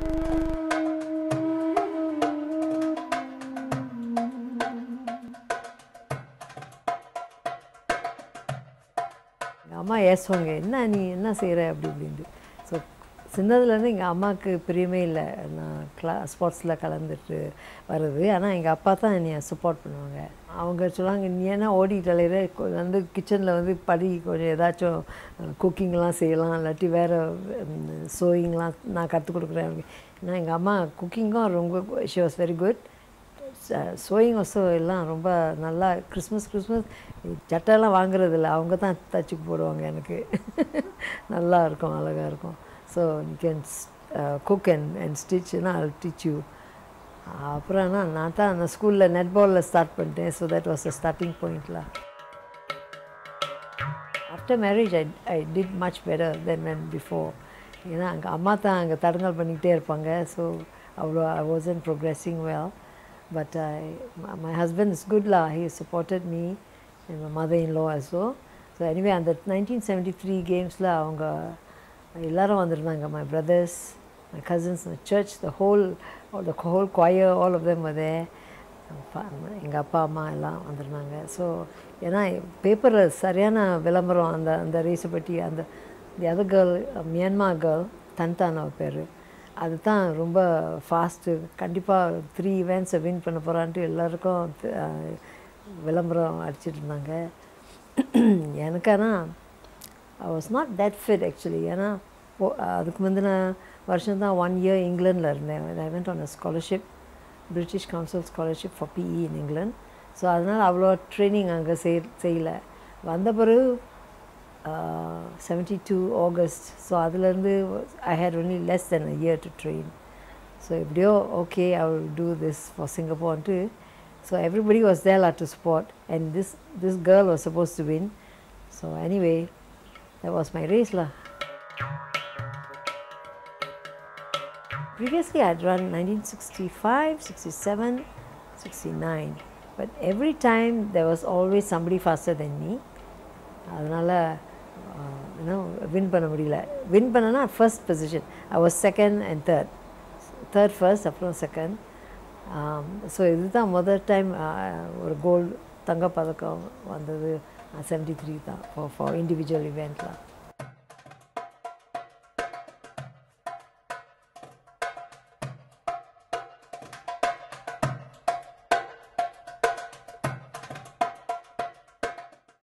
அம்மா ஏசுவாங்க, என்ன நீ என்ன செய்கிற அப்படி இப்படின்ட்டு. ஸோ சின்னதுலேருந்து எங்கள் அம்மாவுக்கு பிரியமே இல்லை நான் ஸ்போர்ட்ஸில் கலந்துட்டு வர்றது. ஆனால் எங்கள் அப்பா தான் என்னை சப்போர்ட் பண்ணுவாங்க. அவங்க சொல்லுவாங்க, நீ என்ன ஓடிட்டு அலையிற, வந்து கிச்சனில் வந்து கொஞ்சம் ஏதாச்சும் குக்கிங்லாம் செய்யலாம், இல்லாட்டி வேறு சோயிங்லாம் நான் கற்றுக் கொடுக்குறேன். ஏன்னா எங்கள் அம்மா குக்கிங்கும் ரொம்ப she was very good. Sewing also எல்லாம் ரொம்ப நல்லா. கிறிஸ்மஸ் சட்டையெல்லாம் வாங்குறதில்ல, அவங்க தான் தச்சு போடுவாங்க எனக்கு. நல்லா இருக்கும், அழகாக இருக்கும். So you can cook and ஸ்டிச்னா ஐ டீச் யூ. அப்புறம் நான் தான் அந்த ஸ்கூலில் நெட்பாலில் ஸ்டார்ட் பண்ணிட்டேன். So that was the starting பாயிண்ட்ல. After marriage I did much better than before. ஏன்னா அங்கே அம்மா தான் அங்கே தடங்கல் பண்ணிக்கிட்டே இருப்பாங்க. ஸோ அவ்வளோ I wasn't progressing well. But my husband is good lah. He supported me and my mother-in-law also. So anyway, அந்த 1973 gamesல அவங்க எல்லாரும் வந்திருந்தாங்க. My brothers, my cousins, my church, the whole choir, all of them were there. எங்கள் அப்பா அம்மா எல்லாம் வந்திருந்தாங்க. So ஏன்னா பேப்பரில் சரியான விளம்பரம் அந்த ரேஸை பற்றி. the other girl, Myanmar girl, தன்தான் அவ பேர், அதுதான் ரொம்ப ஃபாஸ்ட்டு, கண்டிப்பாக 3 events வின் பண்ண போகிறான்ட்டு எல்லாருக்கும் விளம்பரம் அடிச்சிட்டு இருந்தாங்க. எனக்கு ஆனால் I was not that fit actually. ஏன்னா அதுக்கு முந்தின வருஷம்தான் 1 year இங்கிலாண்டில் இருந்தேன். I went on a scholarship, British council scholarship for PE in England. So அதனால் அவ்வளோ ட்ரைனிங் அங்கே செய்யலை. வந்த பிறகு 72 August. ஸோ அதுலேருந்து I had only less than a year to train. So எப்படியோ okay, I will do this for Singapore too. So everybody was there to support, and this girl was supposed to win. So anyway, that was my race lah. Previously I'd run 1965, 67, 69, but every time there was always somebody faster than me. அதனால் win பண்ண முடியல. Win பண்ணனா first position. I was second and third first, அப்புறம் second. So இதுதான் முதல் time ஒரு gold தங்கப்பதக்கம் வந்தது 73 தான் ஃபார் இண்டிவிஜுவல் இவெண்ட்லாம்.